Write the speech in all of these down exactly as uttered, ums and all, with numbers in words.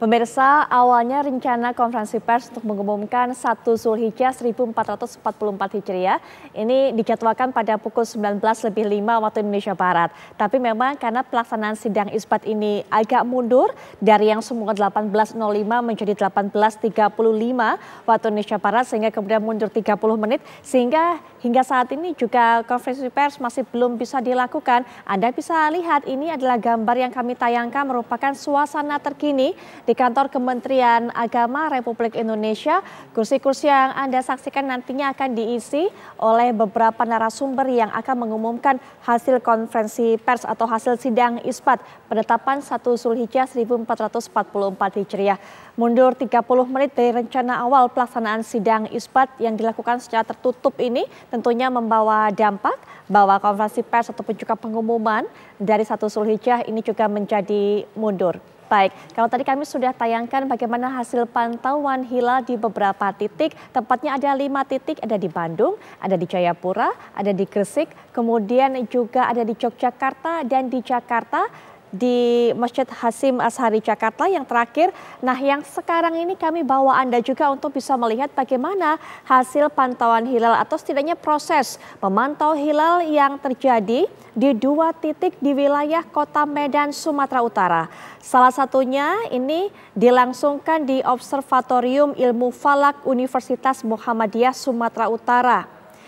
Pemirsa, awalnya rencana konferensi pers untuk mengumumkan satu Zulhijjah seribu empat ratus empat puluh empat Hijriah ini dijadwalkan pada pukul sembilan belas lebih lima waktu Indonesia Barat. Tapi memang karena pelaksanaan sidang isbat ini agak mundur dari yang semula delapan belas nol lima menjadi delapan belas tiga puluh lima waktu Indonesia Barat sehingga kemudian mundur tiga puluh menit sehingga hingga saat ini juga konferensi pers masih belum bisa dilakukan. Anda bisa lihat ini adalah gambar yang kami tayangkan merupakan suasana terkini di kantor Kementerian Agama Republik Indonesia. Kursi-kursi yang Anda saksikan nantinya akan diisi oleh beberapa narasumber yang akan mengumumkan hasil konferensi pers atau hasil sidang isbat penetapan satu Zulhijjah seribu empat ratus empat puluh empat Hijriah. Mundur tiga puluh menit dari rencana awal pelaksanaan sidang isbat yang dilakukan secara tertutup ini tentunya membawa dampak bahwa konferensi pers ataupun juga pengumuman dari satu Zulhijjah ini juga menjadi mundur. Baik, kalau tadi kami sudah tayangkan bagaimana hasil pantauan hilal di beberapa titik, tepatnya ada lima titik, ada di Bandung, ada di Jayapura, ada di Gresik, kemudian juga ada di Yogyakarta dan di Jakarta, di Masjid Hasyim Asy'ari Jakarta yang terakhir. Nah, yang sekarang ini kami bawa Anda juga untuk bisa melihat bagaimana hasil pantauan hilal atau setidaknya proses memantau hilal yang terjadi di dua titik di wilayah Kota Medan, Sumatera Utara. Salah satunya ini dilangsungkan di Observatorium Ilmu Falak Universitas Muhammadiyah Sumatera Utara,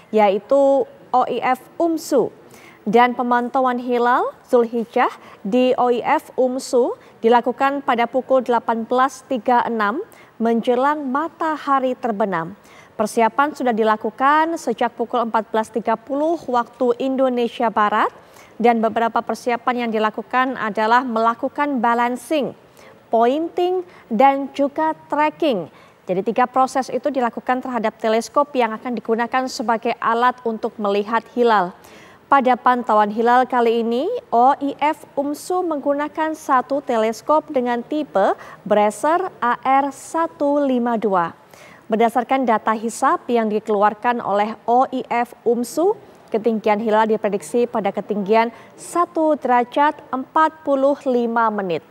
yaitu O I F UMSU. Dan pemantauan hilal Zulhijjah di O I F UMSU dilakukan pada pukul delapan belas tiga puluh enam menjelang matahari terbenam. Persiapan sudah dilakukan sejak pukul empat belas tiga puluh waktu Indonesia Barat dan beberapa persiapan yang dilakukan adalah melakukan balancing, pointing, dan juga tracking. Jadi tiga proses itu dilakukan terhadap teleskop yang akan digunakan sebagai alat untuk melihat hilal. Pada pantauan hilal kali ini, O I F UMSU menggunakan satu teleskop dengan tipe Bracer A R seratus lima puluh dua. Berdasarkan data hisab yang dikeluarkan oleh O I F UMSU, ketinggian hilal diprediksi pada ketinggian satu derajat empat puluh lima menit.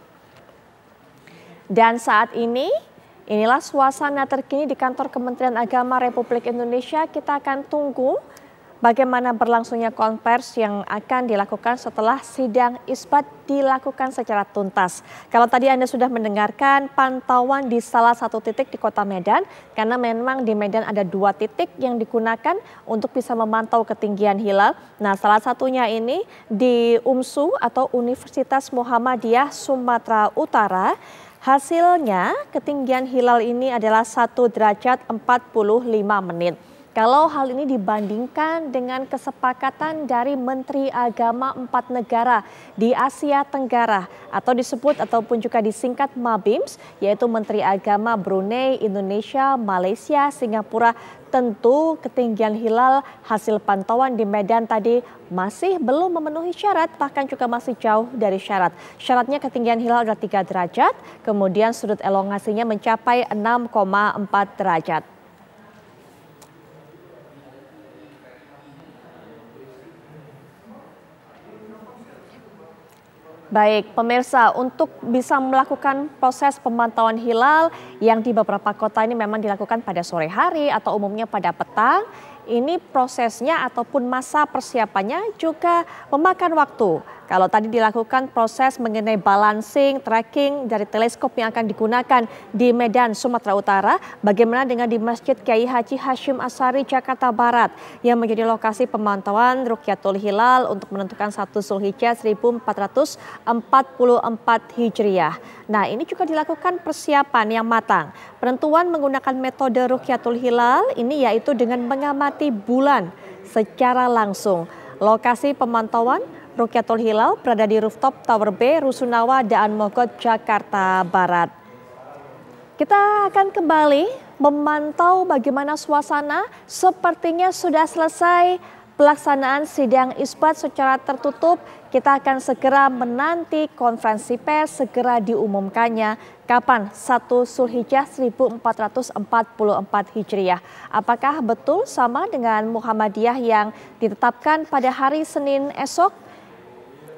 Dan saat ini, inilah suasana terkini di kantor Kementerian Agama Republik Indonesia. Kita akan tunggu bagaimana berlangsungnya konferensi yang akan dilakukan setelah sidang isbat dilakukan secara tuntas. Kalau tadi Anda sudah mendengarkan pantauan di salah satu titik di Kota Medan, karena memang di Medan ada dua titik yang digunakan untuk bisa memantau ketinggian hilal. Nah, salah satunya ini di UMSU atau Universitas Muhammadiyah Sumatera Utara. Hasilnya ketinggian hilal ini adalah satu derajat empat puluh lima menit. Kalau hal ini dibandingkan dengan kesepakatan dari Menteri Agama empat negara di Asia Tenggara atau disebut ataupun juga disingkat MABIMS, yaitu Menteri Agama Brunei, Indonesia, Malaysia, Singapura, tentu ketinggian hilal hasil pantauan di Medan tadi masih belum memenuhi syarat, bahkan juga masih jauh dari syarat. Syaratnya ketinggian hilal adalah tiga derajat, kemudian sudut elongasinya mencapai enam koma empat derajat. Baik, pemirsa, untuk bisa melakukan proses pemantauan hilal yang di beberapa kota ini memang dilakukan pada sore hari atau umumnya pada petang, ini prosesnya ataupun masa persiapannya juga memakan waktu. Kalau tadi dilakukan proses mengenai balancing, tracking dari teleskop yang akan digunakan di Medan, Sumatera Utara, bagaimana dengan di Masjid Kiai Haji Hasyim Asy'ari Jakarta Barat yang menjadi lokasi pemantauan Rukyatul Hilal untuk menentukan satu Zulhijjah seribu empat ratus empat puluh empat Hijriah. Nah, ini juga dilakukan persiapan yang matang. Penentuan menggunakan metode Rukyatul Hilal ini yaitu dengan mengamati bulan secara langsung. Lokasi pemantauan Rukyatul Hilal berada di rooftop Tower B, Rusunawa, Daan Mogot, Jakarta Barat. Kita akan kembali memantau bagaimana suasana. Sepertinya sudah selesai pelaksanaan sidang isbat secara tertutup. Kita akan segera menanti konferensi pers segera diumumkannya kapan satu Zulhijjah seribu empat ratus empat puluh empat Hijriah. Apakah betul sama dengan Muhammadiyah yang ditetapkan pada hari Senin esok?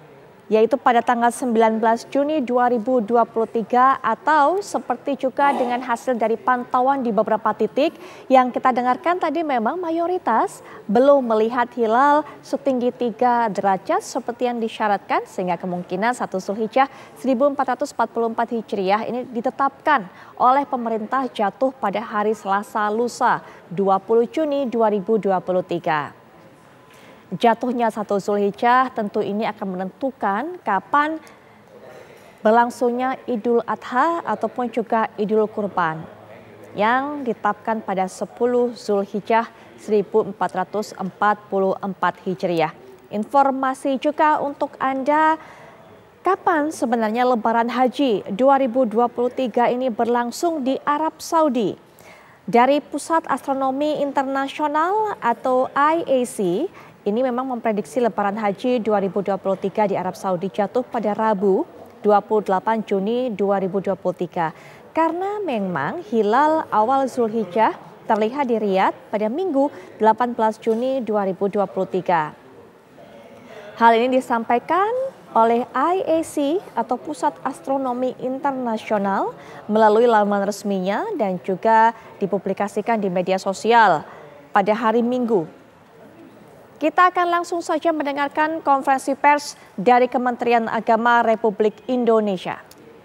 yaitu pada tanggal sembilan belas Juni dua ribu dua puluh tiga, atau seperti juga dengan hasil dari pantauan di beberapa titik yang kita dengarkan tadi, memang mayoritas belum melihat hilal setinggi tiga derajat seperti yang disyaratkan, sehingga kemungkinan satu Zulhijjah seribu empat ratus empat puluh empat Hijriah ini ditetapkan oleh pemerintah jatuh pada hari Selasa lusa dua puluh Juni dua ribu dua puluh tiga. Jatuhnya satu Zulhijjah tentu ini akan menentukan kapan berlangsungnya Idul Adha ataupun juga Idul Kurban yang ditetapkan pada sepuluh Zulhijjah seribu empat ratus empat puluh empat Hijriah. Informasi juga untuk Anda, kapan sebenarnya Lebaran Haji dua ribu dua puluh tiga ini berlangsung di Arab Saudi. Dari Pusat Astronomi Internasional atau I A C, ini memang memprediksi Lebaran Haji dua ribu dua puluh tiga di Arab Saudi jatuh pada Rabu dua puluh delapan Juni dua ribu dua puluh tiga. Karena memang hilal awal Zulhijjah terlihat di Riyadh pada Minggu delapan belas Juni dua ribu dua puluh tiga. Hal ini disampaikan oleh I A C atau Pusat Astronomi Internasional melalui laman resminya dan juga dipublikasikan di media sosial pada hari Minggu. Kita akan langsung saja mendengarkan konferensi pers dari Kementerian Agama Republik Indonesia.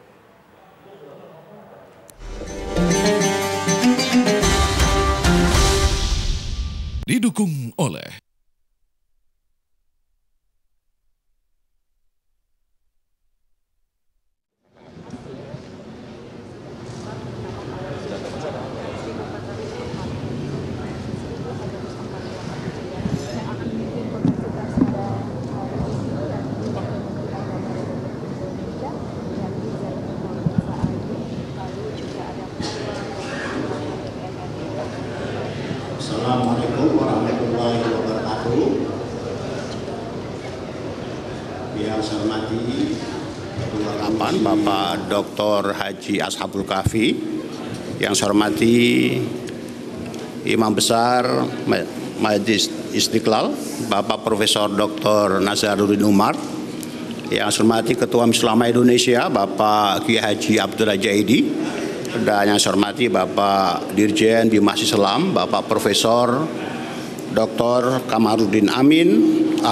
Didukung oleh Assalamualaikum warahmatullahi wabarakatuh. Yang saya hormati Ketua Bapak Doktor Haji Ashabul Kahfi, yang saya hormati Imam Besar Majelis Istiqlal Bapak Profesor Doktor Nazaruddin Umar, yang saya hormati Ketua Majelis Ulama Indonesia Bapak Kiai Haji Abdullah Jaidi, dan yang saya hormati Bapak Dirjen Bimas Islam, Bapak Profesor Doktor Kamarudin Amin. Ah,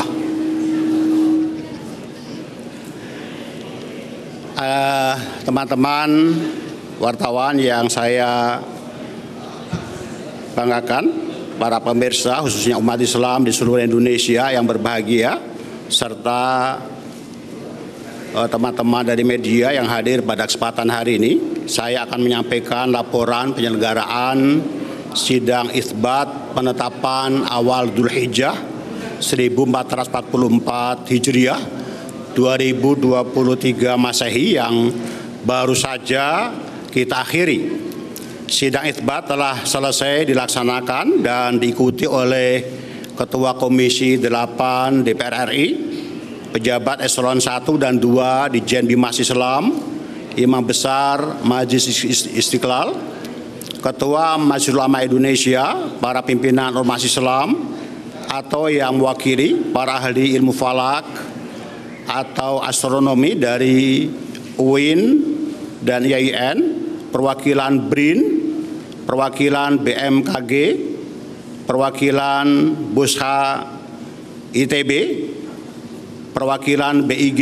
uh, teman-teman wartawan yang saya banggakan, para pemirsa khususnya umat Islam di seluruh Indonesia yang berbahagia, serta teman-teman dari media yang hadir pada kesempatan hari ini. Saya akan menyampaikan laporan penyelenggaraan sidang itsbat penetapan awal Dzulhijjah seribu empat ratus empat puluh empat Hijriah dua ribu dua puluh tiga Masehi yang baru saja kita akhiri. Sidang itsbat telah selesai dilaksanakan dan diikuti oleh Ketua Komisi delapan D P R R I, pejabat eselon satu dan dua di Dirjen Bimas Islam, Imam Besar Majelis Istiqlal, Ketua Majelis Ulama Indonesia, para pimpinan ormas Islam atau yang mewakili para ahli ilmu falak atau astronomi dari U I N dan I A I N, perwakilan B R I N, perwakilan B M K G, perwakilan Busha I T B, perwakilan B I G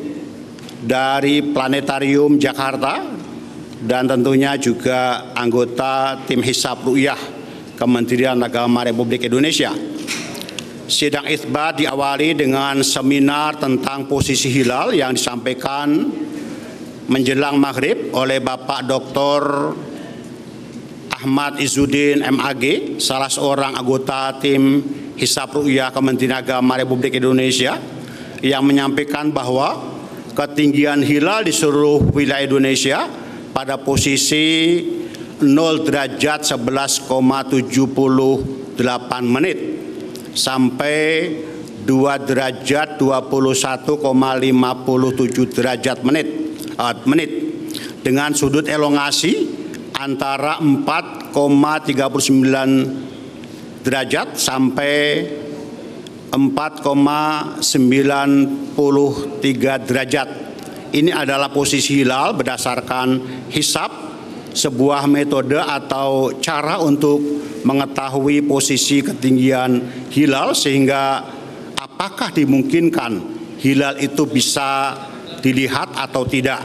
dari Planetarium Jakarta, dan tentunya juga anggota tim Hisab Ru'yah Kementerian Agama Republik Indonesia. Sidang itsbat diawali dengan seminar tentang posisi hilal yang disampaikan menjelang maghrib oleh Bapak Doktor Ahmad Izzuddin M A G, salah seorang anggota tim Hisab Ru'yah Kementerian Agama Republik Indonesia, yang menyampaikan bahwa ketinggian hilal di seluruh wilayah Indonesia pada posisi nol derajat sebelas koma tujuh delapan menit sampai dua derajat dua puluh satu koma lima tujuh derajat menit, uh, menit dengan sudut elongasi antara empat koma tiga sembilan derajat sampai empat koma sembilan tiga derajat. Ini adalah posisi hilal berdasarkan hisab, sebuah metode atau cara untuk mengetahui posisi ketinggian hilal sehingga apakah dimungkinkan hilal itu bisa dilihat atau tidak.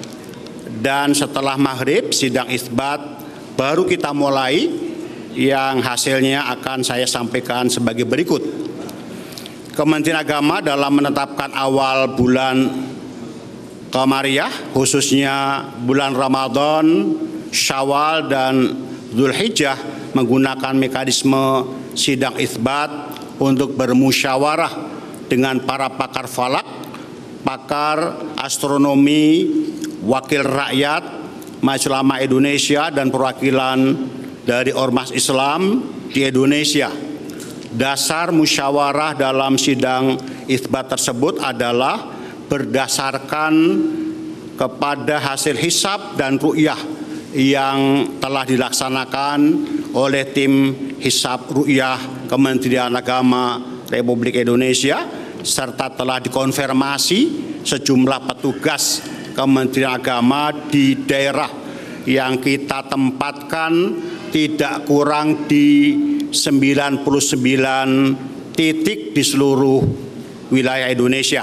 Dan setelah maghrib sidang isbat baru kita mulai, yang hasilnya akan saya sampaikan sebagai berikut. Kementerian Agama dalam menetapkan awal bulan Qamariyah, khususnya bulan Ramadan, Syawal, dan Dzulhijjah, menggunakan mekanisme sidang isbat untuk bermusyawarah dengan para pakar falak, pakar astronomi, wakil rakyat, Majelis Ulama Indonesia, dan perwakilan dari Ormas Islam di Indonesia. Dasar musyawarah dalam sidang isbat tersebut adalah berdasarkan kepada hasil hisab dan ru'yah yang telah dilaksanakan oleh tim hisab ru'yah Kementerian Agama Republik Indonesia, serta telah dikonfirmasi sejumlah petugas Kementerian Agama di daerah yang kita tempatkan tidak kurang di sembilan puluh sembilan titik di seluruh wilayah Indonesia.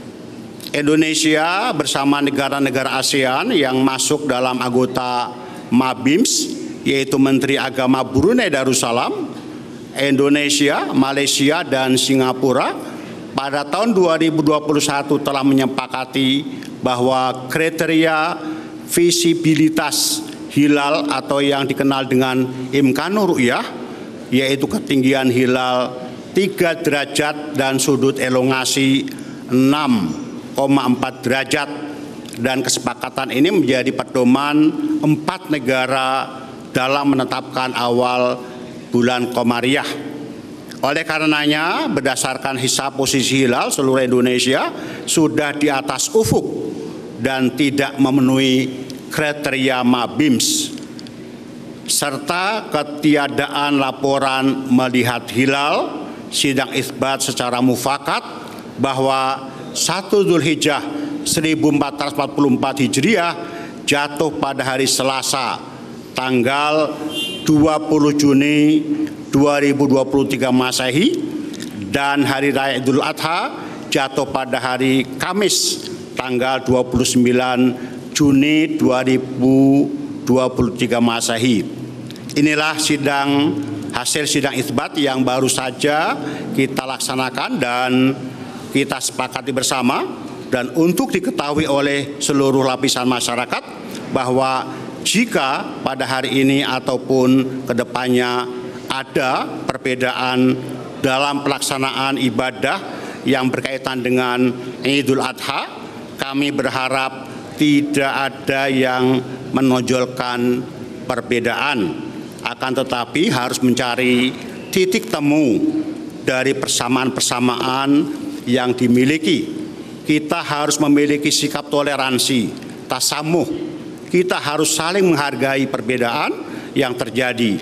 Indonesia bersama negara-negara ASEAN yang masuk dalam anggota MABIMS, yaitu Menteri Agama Brunei Darussalam, Indonesia, Malaysia, dan Singapura, pada tahun dua ribu dua puluh satu telah menyepakati bahwa kriteria visibilitas hilal atau yang dikenal dengan imkanur ru'yah, yaitu ketinggian hilal tiga derajat dan sudut elongasi enam koma empat derajat, dan kesepakatan ini menjadi pedoman empat negara dalam menetapkan awal bulan Qamariyah. Oleh karenanya, berdasarkan hisab posisi hilal seluruh Indonesia sudah di atas ufuk dan tidak memenuhi kriteria MABIMS, serta ketiadaan laporan melihat hilal, sidang isbat secara mufakat bahwa satu Dzulhijjah seribu empat ratus empat puluh empat Hijriah jatuh pada hari Selasa tanggal dua puluh Juni dua ribu dua puluh tiga Masehi, dan hari raya Idul Adha jatuh pada hari Kamis tanggal dua puluh sembilan Juni dua ribu dua puluh tiga Masehi. Inilah sidang hasil sidang isbat yang baru saja kita laksanakan dan kita sepakati bersama, dan untuk diketahui oleh seluruh lapisan masyarakat bahwa jika pada hari ini ataupun kedepannya ada perbedaan dalam pelaksanaan ibadah yang berkaitan dengan Idul Adha, kami berharap tidak ada yang menonjolkan perbedaan, akan tetapi harus mencari titik temu dari persamaan-persamaan yang dimiliki. Kita harus memiliki sikap toleransi, tasamuh. Kita harus saling menghargai perbedaan yang terjadi,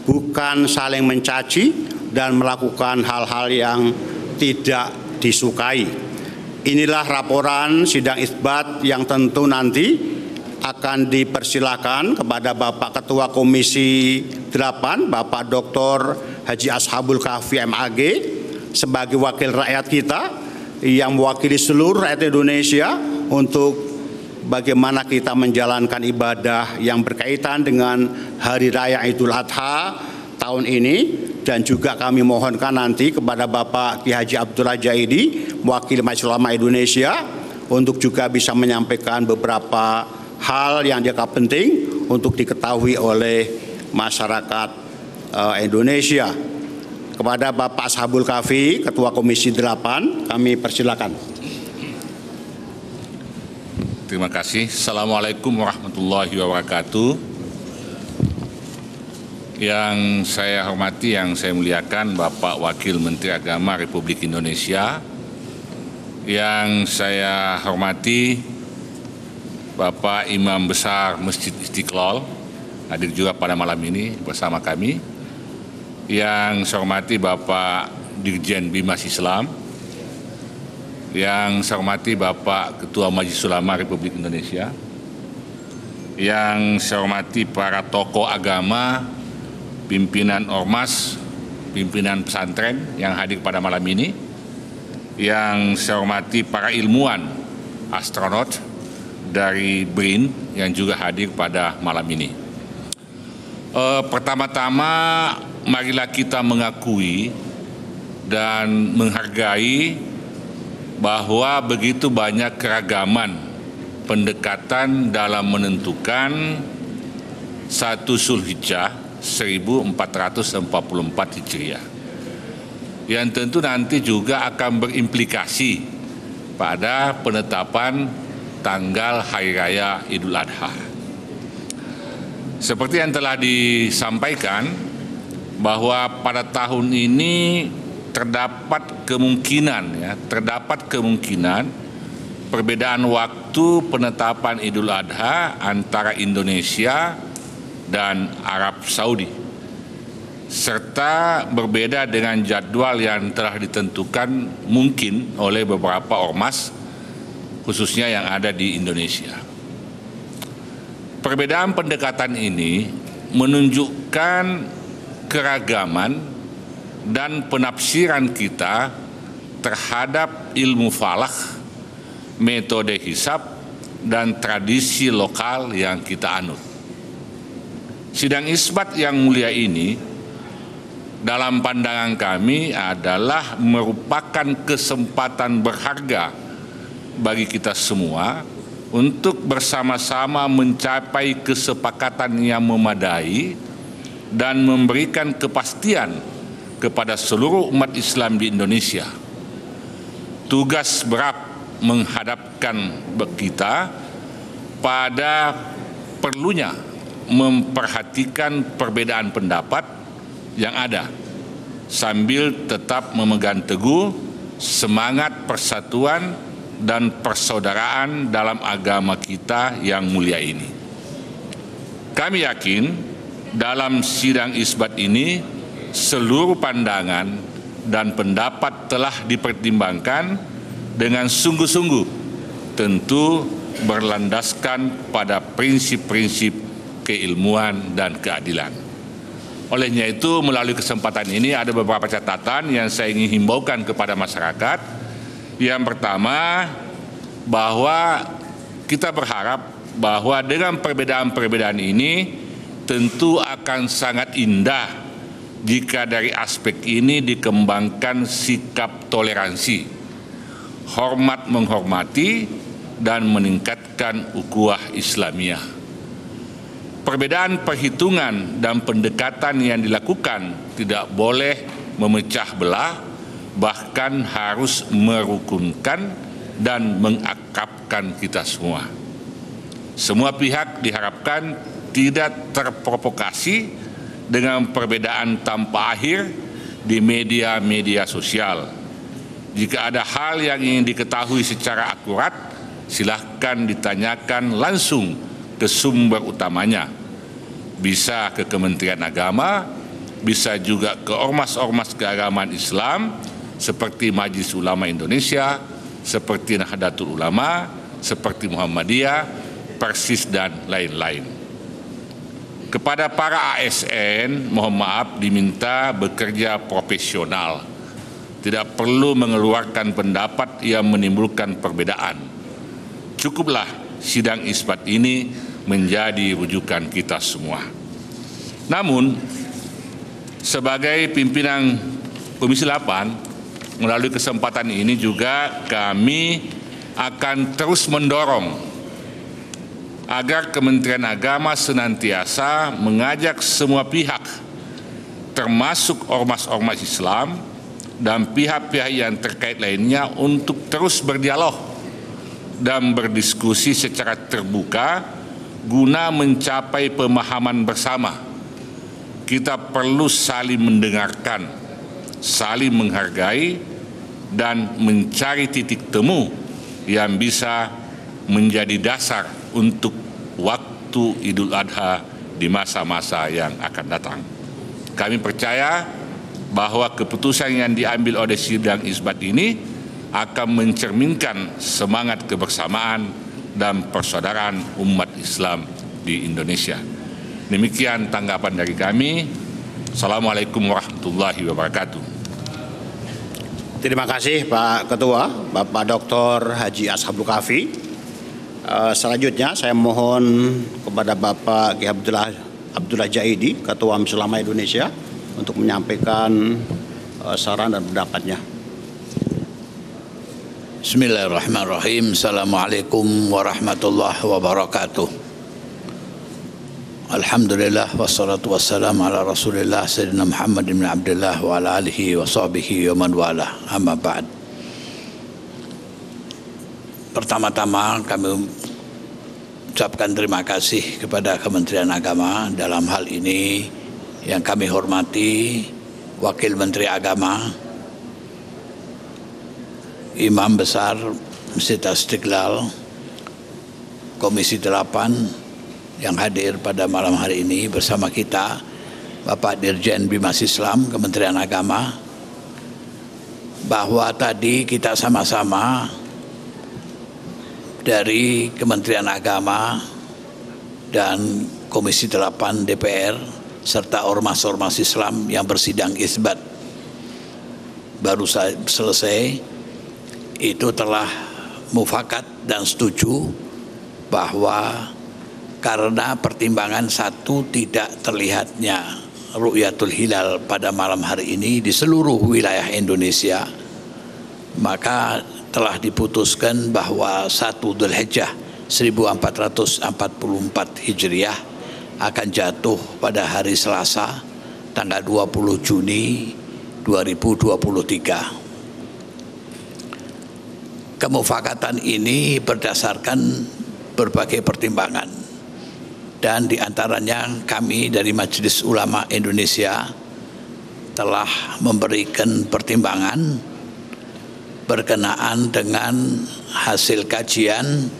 bukan saling mencaci dan melakukan hal-hal yang tidak disukai. Inilah laporan sidang isbat yang tentu nanti akan dipersilakan kepada Bapak Ketua Komisi delapan, Bapak Doktor Haji Ashabul Kahfi M A G, sebagai wakil rakyat kita yang mewakili seluruh rakyat Indonesia untuk bagaimana kita menjalankan ibadah yang berkaitan dengan Hari Raya Idul Adha tahun ini. Dan juga kami mohonkan nanti kepada Bapak Ki Haji Abdul Jaidi, mewakili Majelis Ulama Indonesia, untuk juga bisa menyampaikan beberapa hal yang dianggap penting untuk diketahui oleh masyarakat uh, Indonesia. Kepada Bapak Ashabul Kahfi, Ketua Komisi delapan, kami persilakan. Terima kasih. Assalamualaikum warahmatullahi wabarakatuh. Yang saya hormati, yang saya muliakan Bapak Wakil Menteri Agama Republik Indonesia, yang saya hormati Bapak Imam Besar Masjid Istiqlal, hadir juga pada malam ini bersama kami. Yang saya hormati Bapak Dirjen Bimas Islam, yang saya hormati Bapak Ketua Majelis Ulama Republik Indonesia, yang saya hormati para tokoh agama, pimpinan ormas, pimpinan pesantren yang hadir pada malam ini, yang saya hormati para ilmuwan astronot dari B R I N yang juga hadir pada malam ini. E, pertama-tama marilah kita mengakui dan menghargai bahwa begitu banyak keragaman pendekatan dalam menentukan satu Zulhijjah seribu empat ratus empat puluh empat Hijriah, yang tentu nanti juga akan berimplikasi pada penetapan tanggal Hari Raya Idul Adha. Seperti yang telah disampaikan, bahwa pada tahun ini terdapat kemungkinan, ya, terdapat kemungkinan perbedaan waktu penetapan Idul Adha antara Indonesia dan Arab Saudi, serta berbeda dengan jadwal yang telah ditentukan mungkin oleh beberapa ormas, khususnya yang ada di Indonesia. Perbedaan pendekatan ini menunjukkan keragaman dan penafsiran kita terhadap ilmu falak, metode hisab, dan tradisi lokal yang kita anut. Sidang isbat yang mulia ini dalam pandangan kami adalah merupakan kesempatan berharga bagi kita semua untuk bersama-sama mencapai kesepakatan yang memadai dan memberikan kepastian kepada seluruh umat Islam di Indonesia. Tugas berat menghadapkan kita pada perlunya memperhatikan perbedaan pendapat yang ada, sambil tetap memegang teguh semangat persatuan dan persaudaraan dalam agama kita yang mulia ini. Kami yakin dalam sidang isbat ini seluruh pandangan dan pendapat telah dipertimbangkan dengan sungguh-sungguh, tentu berlandaskan pada prinsip-prinsip keilmuan dan keadilan. Olehnya itu, melalui kesempatan ini ada beberapa catatan yang saya ingin himbaukan kepada masyarakat. Yang pertama, bahwa kita berharap bahwa dengan perbedaan-perbedaan ini tentu akan sangat indah jika dari aspek ini dikembangkan sikap toleransi, hormat menghormati, dan meningkatkan ukhuwah Islamiyah. Perbedaan perhitungan dan pendekatan yang dilakukan tidak boleh memecah belah, bahkan harus merukunkan dan mengakrabkan kita semua. Semua pihak diharapkan tidak terprovokasi dengan perbedaan tanpa akhir di media-media sosial. Jika ada hal yang ingin diketahui secara akurat, silahkan ditanyakan langsung ke sumber utamanya. Bisa ke Kementerian Agama, bisa juga ke ormas-ormas keagamaan Islam seperti Majelis Ulama Indonesia, seperti Nahdlatul Ulama, seperti Muhammadiyah, Persis, dan lain-lain. Kepada para A S N, mohon maaf, diminta bekerja profesional. Tidak perlu mengeluarkan pendapat yang menimbulkan perbedaan. Cukuplah sidang isbat ini menjadi rujukan kita semua. Namun, sebagai pimpinan Komisi delapan, melalui kesempatan ini juga kami akan terus mendorong agar Kementerian Agama senantiasa mengajak semua pihak, termasuk ormas-ormas Islam dan pihak-pihak yang terkait lainnya, untuk terus berdialog dan berdiskusi secara terbuka guna mencapai pemahaman bersama. Kita perlu saling mendengarkan, saling menghargai, dan mencari titik temu yang bisa menjadi dasar untuk waktu Idul Adha di masa-masa yang akan datang. Kami percaya bahwa keputusan yang diambil oleh sidang isbat ini akan mencerminkan semangat kebersamaan dan persaudaraan umat Islam di Indonesia. Demikian tanggapan dari kami. Assalamualaikum warahmatullahi wabarakatuh. Terima kasih Pak Ketua, Bapak Doktor Haji Ashabul Kafi. Uh, selanjutnya saya mohon kepada Bapak Kiai Abdullah, Abdullah Jaidi, Ketua Majelis Ulama Indonesia, untuk menyampaikan uh, saran dan pendapatnya. Bismillahirrahmanirrahim. Assalamualaikum warahmatullahi wabarakatuh. Alhamdulillah wassalatu wassalamu ala Rasulillah Sayyidina Muhammad bin Abdullah wa ala alihi wa sahbihi wa man wala. Amma ba'd. Pertama-tama kami ucapkan terima kasih kepada Kementerian Agama dalam hal ini. Yang kami hormati Wakil Menteri Agama, Imam Besar Masjid Istiqlal, Komisi delapan yang hadir pada malam hari ini bersama kita, Bapak Dirjen Bimas Islam Kementerian Agama, bahwa tadi kita sama-sama dari Kementerian Agama dan Komisi delapan D P R serta ormas-ormas Islam yang bersidang isbat baru selesai, itu telah mufakat dan setuju bahwa karena pertimbangan satu tidak terlihatnya ru'yatul hilal pada malam hari ini di seluruh wilayah Indonesia, maka telah diputuskan bahwa satu Dzulhijjah seribu empat ratus empat puluh empat Hijriah akan jatuh pada hari Selasa tanggal dua puluh Juni dua ribu dua puluh tiga. Kemufakatan ini berdasarkan berbagai pertimbangan, dan diantaranya kami dari Majelis Ulama Indonesia telah memberikan pertimbangan berkenaan dengan hasil kajian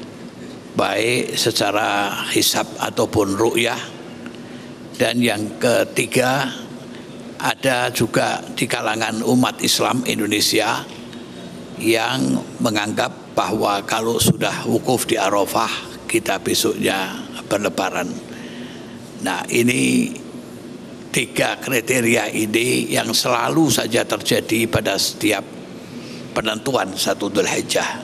baik secara hisab ataupun ru'yah. Dan yang ketiga, ada juga di kalangan umat Islam Indonesia yang menganggap bahwa kalau sudah wukuf di Arafah, kita besoknya berlebaran. Nah, ini tiga kriteria ini yang selalu saja terjadi pada setiap penentuan satu Dzulhijjah.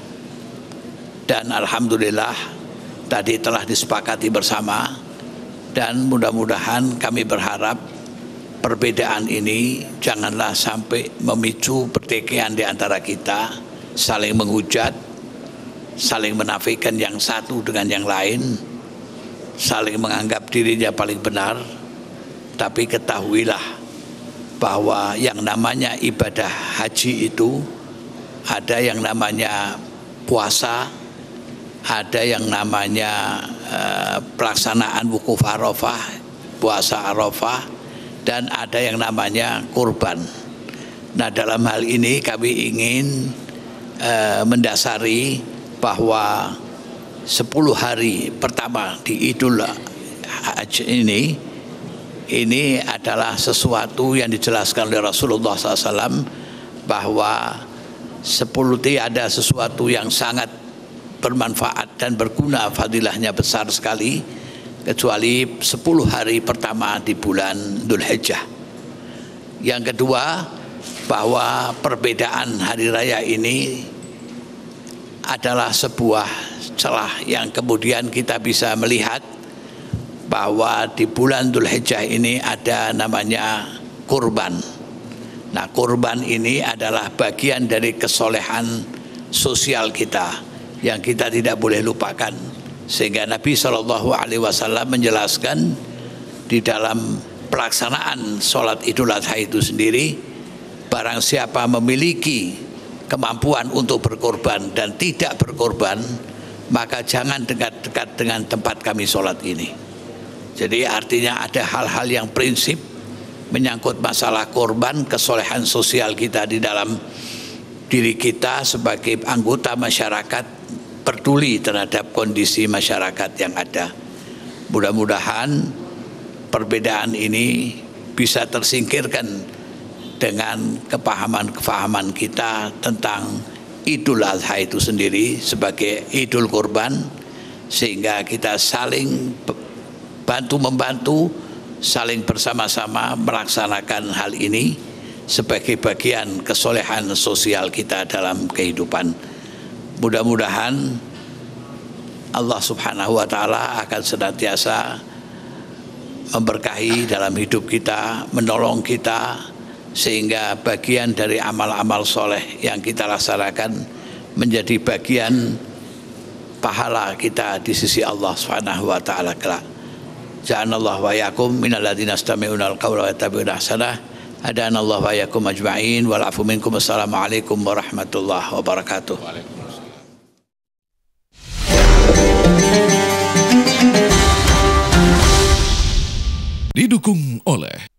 Dan alhamdulillah tadi telah disepakati bersama, dan mudah-mudahan kami berharap perbedaan ini janganlah sampai memicu pertikaian di antara kita, saling menghujat, saling menafikan yang satu dengan yang lain, saling menganggap dirinya paling benar. Tapi ketahuilah bahwa yang namanya ibadah haji itu ada yang namanya puasa, ada yang namanya uh, pelaksanaan wukuf Arafah, puasa Arafah, dan ada yang namanya kurban. Nah, dalam hal ini kami ingin uh, mendasari bahwa sepuluh hari pertama di Idul Haji ini ini adalah sesuatu yang dijelaskan oleh Rasulullah shallallahu alaihi wasallam, bahwa sepuluh hari ada sesuatu yang sangat bermanfaat dan berguna, fadilahnya besar sekali, kecuali sepuluh hari pertama di bulan Dzulhijjah. Yang kedua, bahwa perbedaan hari raya ini adalah sebuah celah yang kemudian kita bisa melihat bahwa di bulan Dzulhijjah ini ada namanya kurban. Nah, kurban ini adalah bagian dari kesolehan sosial kita yang kita tidak boleh lupakan, sehingga Nabi shallallahu alaihi wasallam menjelaskan di dalam pelaksanaan sholat Idul Adha itu sendiri, barang siapa memiliki kemampuan untuk berkorban dan tidak berkorban, maka jangan dekat-dekat dengan tempat kami sholat ini. Jadi artinya ada hal-hal yang prinsip menyangkut masalah korban, kesolehan sosial kita di dalam diri kita sebagai anggota masyarakat, peduli terhadap kondisi masyarakat yang ada. Mudah-mudahan perbedaan ini bisa tersingkirkan dengan kepahaman-kepahaman kita tentang Idul Adha itu sendiri sebagai Idul Kurban, sehingga kita saling bantu-membantu, saling bersama-sama melaksanakan hal ini sebagai bagian kesolehan sosial kita dalam kehidupan. Mudah-mudahan Allah Subhanahu wa Ta'ala akan senantiasa memberkahi dalam hidup kita, menolong kita, sehingga bagian dari amal-amal soleh yang kita laksanakan menjadi bagian pahala kita di sisi Allah Subhanahu wa Ta'ala kelak. Ja'anallahu wa yakum minal ladzina yastami'una al-qawla wa yattabi'una ahsanah. Hadanallahu wa yakum ajma'in wal afu minkum. Assalamualaikum warahmatullahi wabarakatuh. Didukung oleh